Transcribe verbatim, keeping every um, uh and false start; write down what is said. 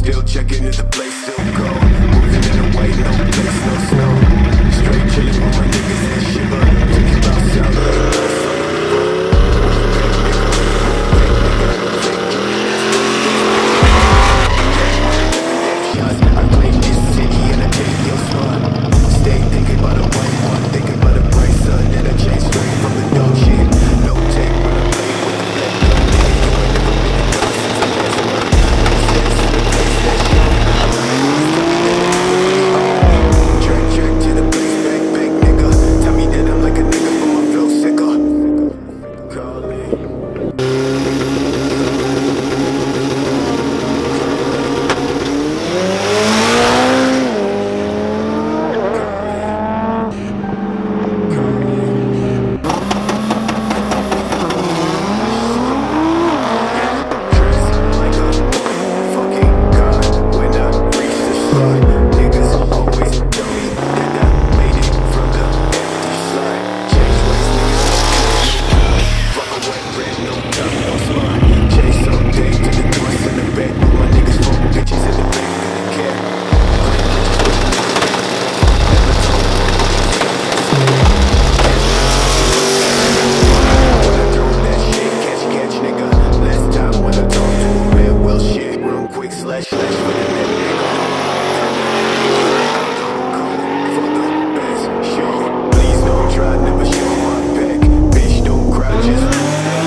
Still checking if the place still cold. Moving in a way, no place, no snow. Straight chilling with my niggas that shiver. Thinking about South Lake, no sun on the road. I claim this city and I take your spot. Stay thinking about a white one, thinking about a bright sun and a chain straight from the dope shit. No take when I play with the black gun. You ain't never been a dog since I last word. Steps to the place that shit. I remember this coming in the track, track to the place, back, back, nigga. Tell me that I'm like a nigga, but my flow sicker. Call me. Please don't try, never show my back. Bitch, don't cry, just move.